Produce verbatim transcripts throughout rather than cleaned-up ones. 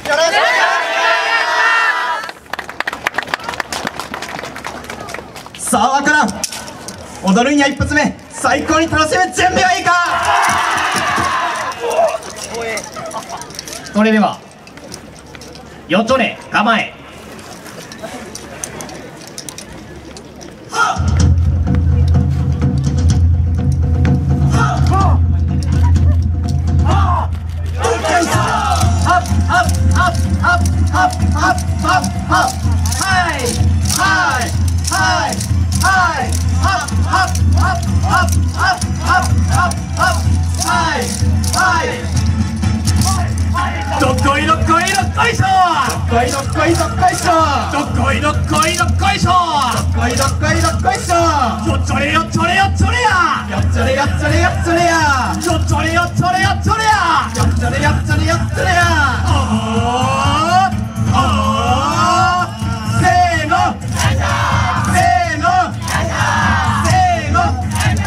よろしくお願いします。さあ、わからん。踊るんや一発目、最高に楽しむ準備はいいか。それではよちょれ構え。どっこいどっこいどっこいしょ。どっこいどっこいどっこいしょ。どっこいどっこいどっこいしょ。どっこいどっこいどっこいしょ。よっちょれよっちょれよっちょれや。よっちょれよっちょれよっちょれや。よっちょれよっちょれよっちょれや。よっちょれよっちょれよっちょれや。おーおーせーのせーのせーの。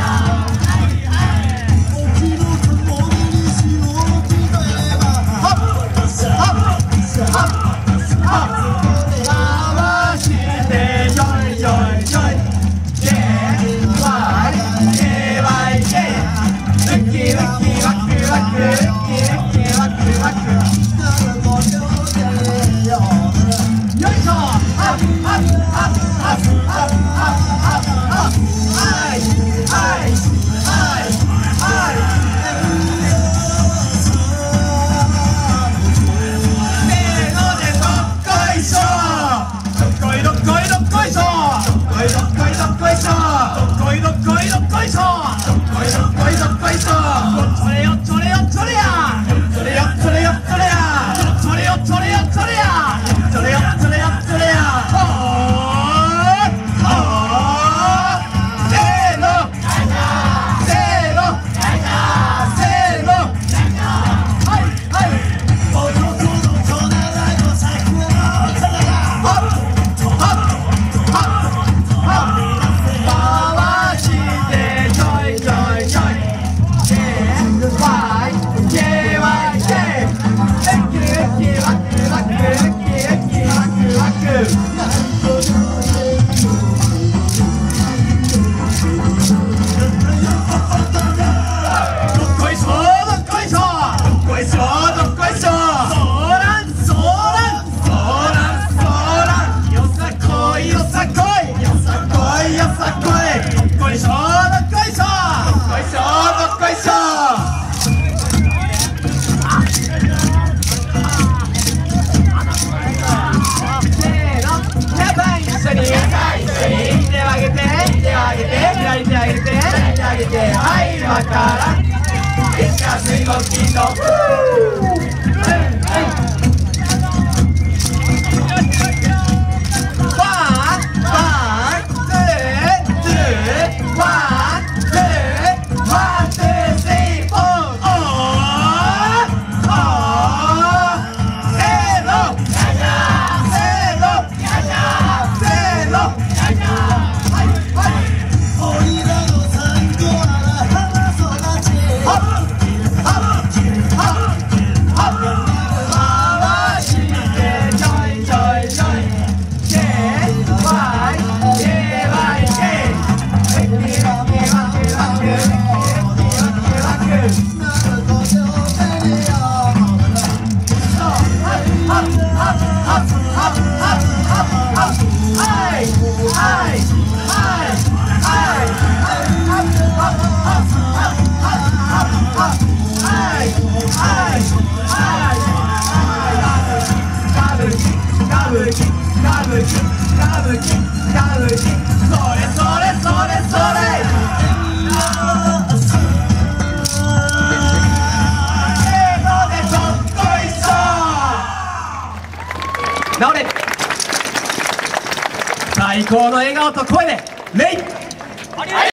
はい、今から石川水墨筋の直れ最高の笑顔と声でレイ